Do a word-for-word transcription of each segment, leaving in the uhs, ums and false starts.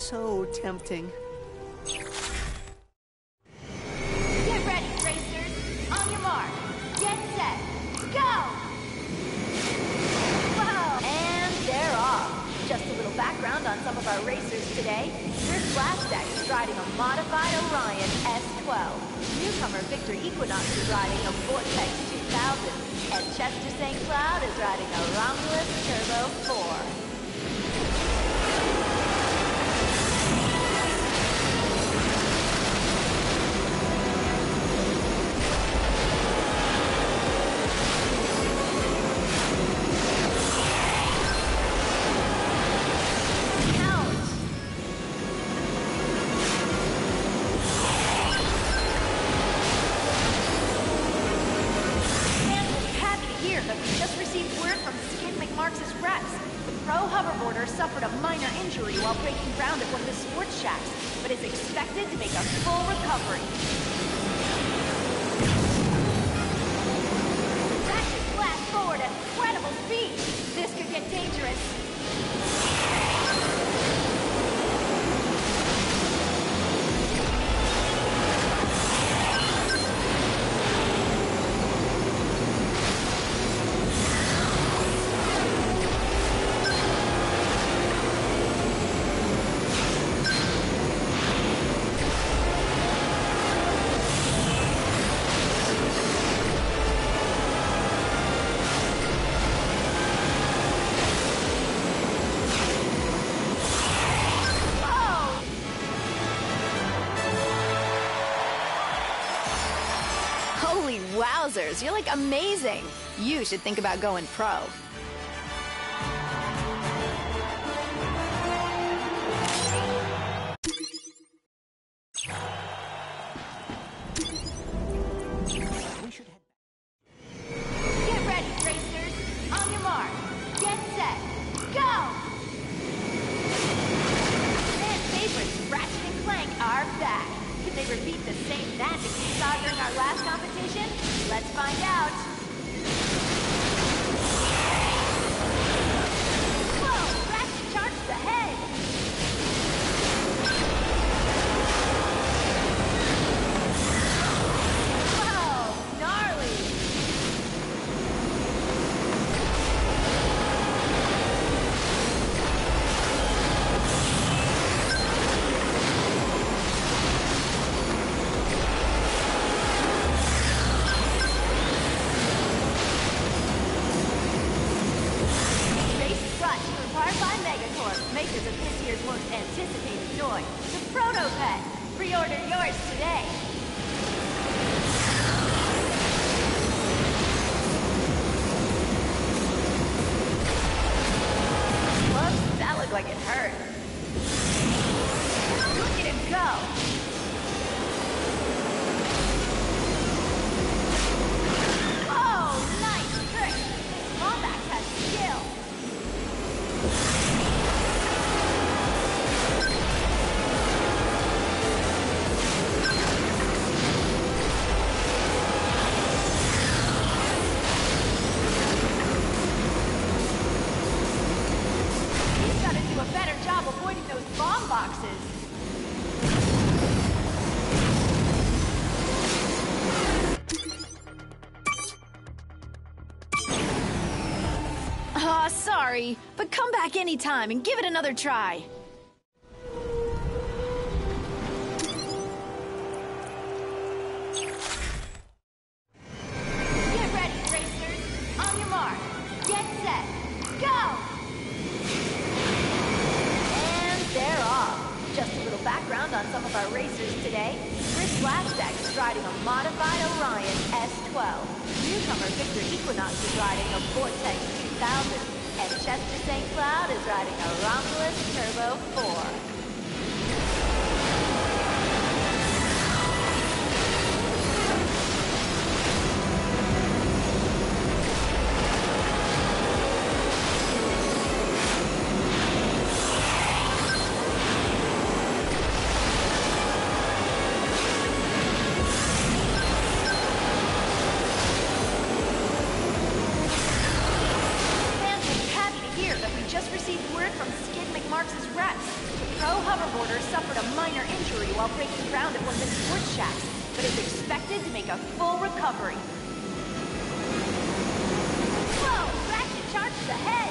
so tempting. Get ready, racers! On your mark, get set, go! Whoa! And they're off. Just a little background on some of our racers today. Chris Faste is riding a modified Orion S twelve. Newcomer Victor Equinox is riding a Vortex two thousand. And Chester Saint Cloud is riding a Romulus Turbo four. Suffered a minor injury while breaking ground at one of the sports shacks, but is expected to make a full recovery. Ratchet blast forward at incredible speed. This could get dangerous. Holy wowzers, you're like amazing. You should think about going pro. Get ready, racers. On your mark, get set, go! Fan favorites Ratchet and Clank are back. Can they repeat the same magic we saw during our last competition? Let's find out. Whoa! Ratchet charges ahead! Whoa! Gnarly! Makers of this year's most anticipated toy, the Proto Pet. Pre-order yours today. Whoops, that looked like it hurt. Look at him go. Oh, nice trick. Lombax has skill. Aw, sorry, but come back anytime and give it another try. Get ready, racers. On your mark, get set, go! And they're off. Just a little background on some of our racers today. Chris Faste is riding a modified Orion S twelve. Newcomer Victor Equinox is riding a Vortex two thousand. And Chester Saint Cloud is riding a Romulus Turbo four. Marks' reps. The Pro boarder suffered a minor injury while breaking ground at one of the sports shacks, but is expected to make a full recovery. Whoa! Ratchet charges ahead!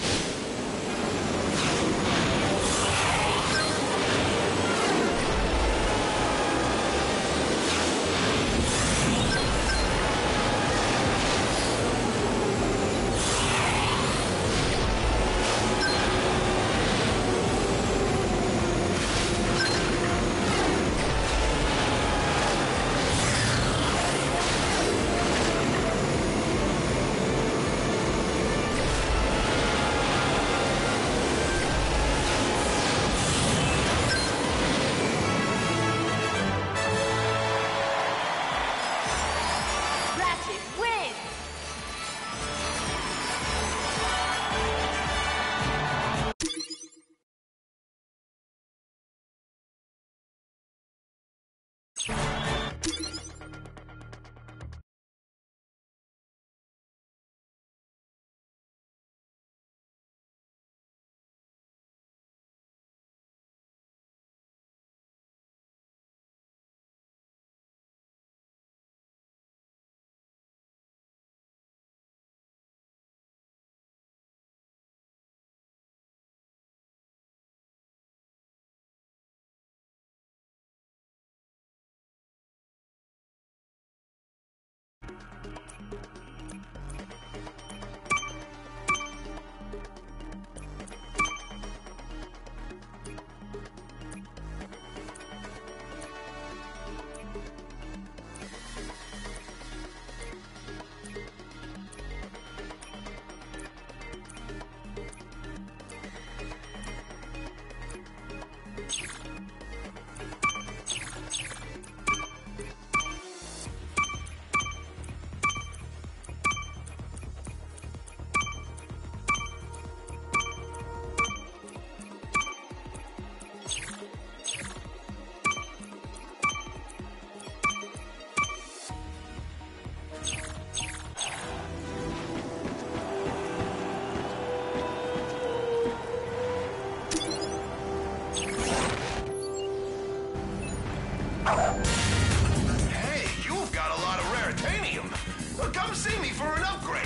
Hey, you've got a lot of raritanium. Well, come see me for an upgrade.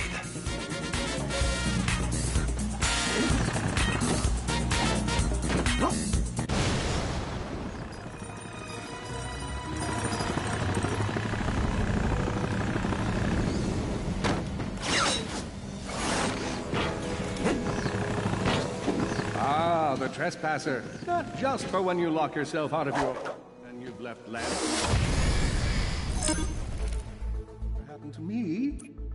Ah, the trespasser. Not just for when you lock yourself out of your... and you've left land. What happened to me?